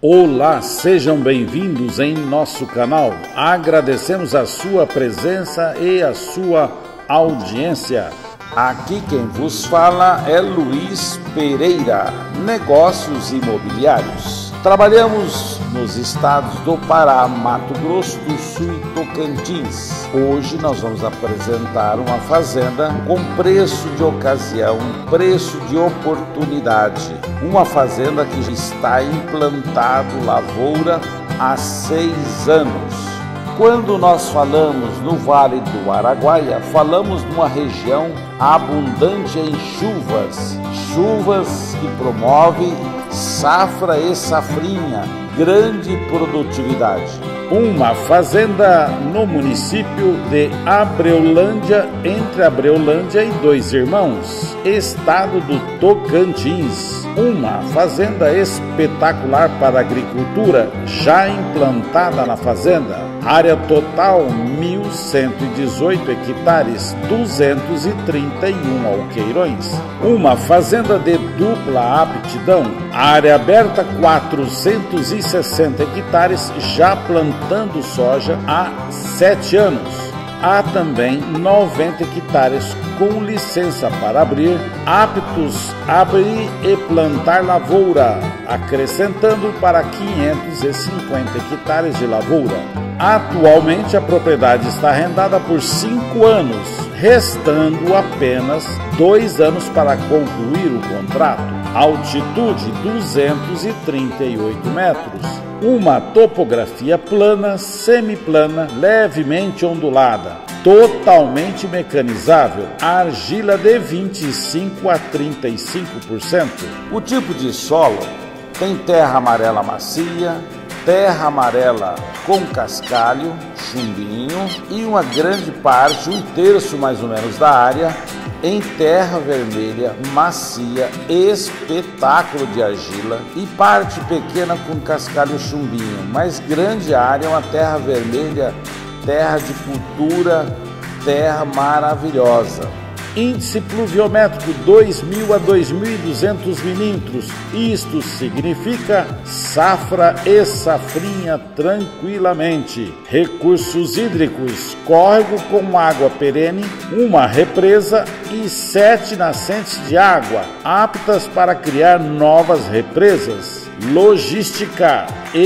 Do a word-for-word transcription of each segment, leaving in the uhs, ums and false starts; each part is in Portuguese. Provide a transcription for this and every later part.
Olá, sejam bem-vindos em nosso canal. Agradecemos a sua presença e a sua audiência. Aqui quem vos fala é Luiz Pereira, Negócios Imobiliários. Trabalhamos nos estados do Pará, Mato Grosso do Sul e Tocantins. Hoje nós vamos apresentar uma fazenda com preço de ocasião, preço de oportunidade. Uma fazenda que já está implantado lavoura há seis anos. Quando nós falamos no Vale do Araguaia, falamos de uma região abundante em chuvas, chuvas que promovem safra e safrinha, grande produtividade. Uma fazenda no município de Abreulândia, entre Abreulândia e Dois Irmãos, estado do Tocantins. Uma fazenda espetacular para a agricultura, já implantada na fazenda. Área total mil cento e dezoito hectares, duzentos e trinta e um alqueirões. Uma fazenda de dupla aptidão. Área aberta quatrocentos e sessenta hectares, já plantando soja há sete anos. Há também noventa hectares com licença para abrir, aptos a abrir e plantar lavoura, acrescentando para quinhentos e cinquenta hectares de lavoura. Atualmente a propriedade está arrendada por cinco anos, restando apenas dois anos para concluir o contrato. Altitude duzentos e trinta e oito metros. Uma topografia plana, semiplana, levemente ondulada, totalmente mecanizável, argila de vinte e cinco a trinta e cinco por cento. O tipo de solo tem terra amarela macia, terra amarela com cascalho, chumbinho e uma grande parte, um terço mais ou menos da área, em terra vermelha, macia, espetáculo de argila e parte pequena com cascalho chumbinho, mas grande área, uma terra vermelha, terra de cultura, terra maravilhosa. Índice pluviométrico dois mil a dois mil e duzentos milímetros. Isto significa safra e safrinha tranquilamente. Recursos hídricos: córrego com água perene, uma represa e sete nascentes de água, aptas para criar novas represas. Logística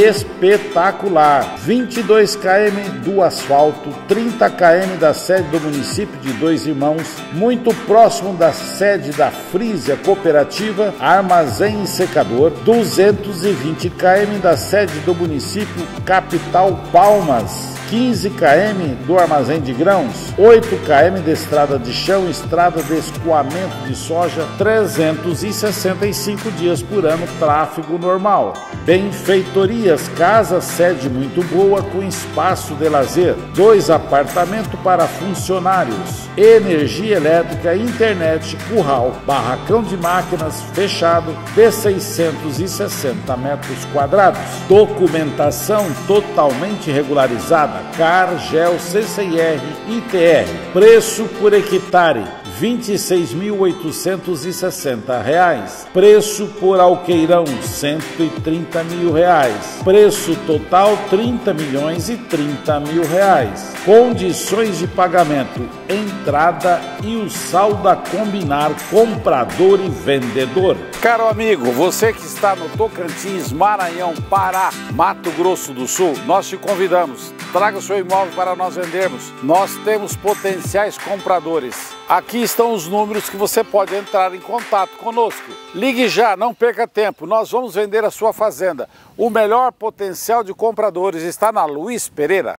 espetacular, vinte e dois quilômetros do asfalto, trinta quilômetros da sede do município de Dois Irmãos, muito próximo da sede da Frisia Cooperativa, armazém e secador, duzentos e vinte quilômetros da sede do município capital Palmas, quinze quilômetros do armazém de grãos, oito quilômetros de estrada de chão, estrada de escoamento de soja, trezentos e sessenta e cinco dias por ano, tráfego normal. Benfeitorias, casa sede muito boa com espaço de lazer, dois apartamentos para funcionários, energia elétrica, internet, curral, barracão de máquinas fechado de seiscentos e sessenta metros quadrados, documentação totalmente regularizada, CAR, GEL, C C I R e I T R. Preço por hectare vinte e seis mil oitocentos e sessenta reais. Preço por alqueirão cento e trinta mil reais. Preço total trinta milhões e trinta mil reais. Condições de pagamento: entrada e o saldo a combinar comprador e vendedor. Caro amigo, você que está no Tocantins, Maranhão, Pará, Mato Grosso do Sul, nós te convidamos. Traga o seu imóvel para nós vendermos. Nós temos potenciais compradores. Aqui estão os números que você pode entrar em contato conosco. Ligue já, não perca tempo. Nós vamos vender a sua fazenda. O melhor potencial de compradores está na Luiz Pereira.